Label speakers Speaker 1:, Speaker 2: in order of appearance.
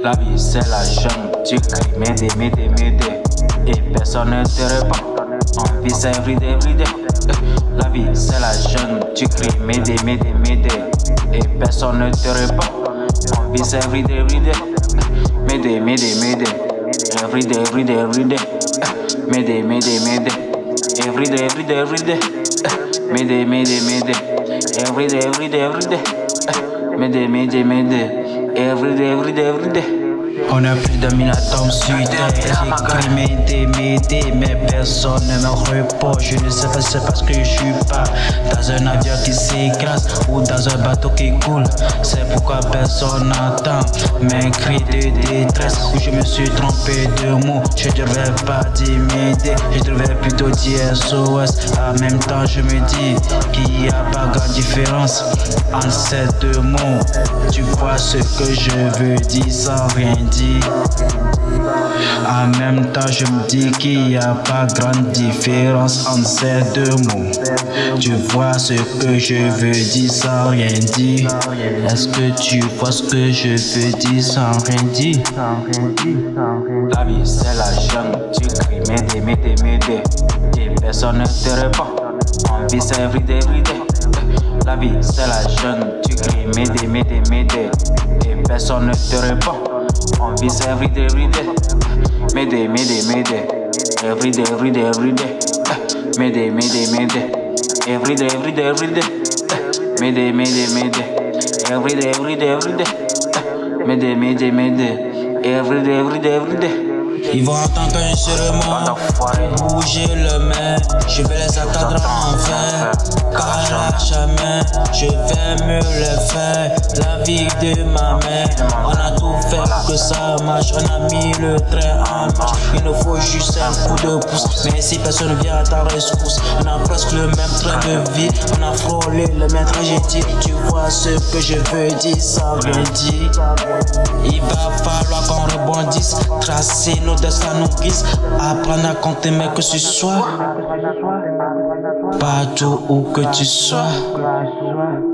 Speaker 1: La vie c'est la jungle, tu cries m'aider, m'aider, m'aider. Et personne ne te répond. On vit ça everyday, everyday. La vie c'est la jungle, tu cries m'aider, m'aider, m'aider. Et personne ne te répond. On vit ça everyday, everyday. M'aider, m'aider, m'aider. Everyday, everyday, everyday. M'aider, m'aider, m'aider. Everyday, everyday, everyday. M'aider, m'aider, m'aider. Everyday, everyday, everyday. M'aider, m'aider, m'aider. Everyday, everyday, everyday. On a plus de 1000 atomes sur terre. J'écris m'aider, mais personne ne me répond. Je ne sais pas, c'est parce que je suis pas dans un avion qui s'écrase ou dans un bateau qui coule. C'est pourquoi personne n'entend mes cris de détresse. Où je me suis trompé de mots. Je devrais pas dire m'aider, je devrais plutôt dire SOS. En même temps, je me dis qu'il n'y a pas grande différence entre ces deux mots. Tu vois ce que je veux dire sans rien dire. En même temps, je me dis qu'il n'y a pas grande différence entre ces deux mots. Tu vois ce que je veux dire sans rien dire. Est-ce que tu vois ce que je veux dire sans rien dire? La vie c'est la jungle, tu cries m'aider, m'aider, m'aider. Et personne ne te répond. On vit ça everyday, everyday. La vie c'est la jungle, tu cries m'aider, m'aider, m'aider. Et personne ne te répond. On vit ça everyday, everyday. M'aider, m'aider, m'aider. Everyday, everyday, everyday. M'aider, m'aider, m'aider. Everyday, everyday, everyday. M'aider, m'aider, m'aider. Everyday, everyday, everyday. M'aider, m'aider, m'aider. Everyday, everyday, everyday.
Speaker 2: Ils vont entendre un serment, bouger le main, je vais les attendre en vain, car à jamais, je vais me le faire. La vie de ma mère, on a tout fait pour que ça marche, on a mis le train en marche. Il nous faut juste un coup de pouce, mais si personne vient à ta rescousse, on a presque le même train de vie, on a frôlé le même tragédie. Tu vois ce que je veux dire, ça veut dire. Il va falloir qu'on rebondisse, tracer nos destins, nos guises, apprendre à compter, mais que ce soit partout où que tu sois.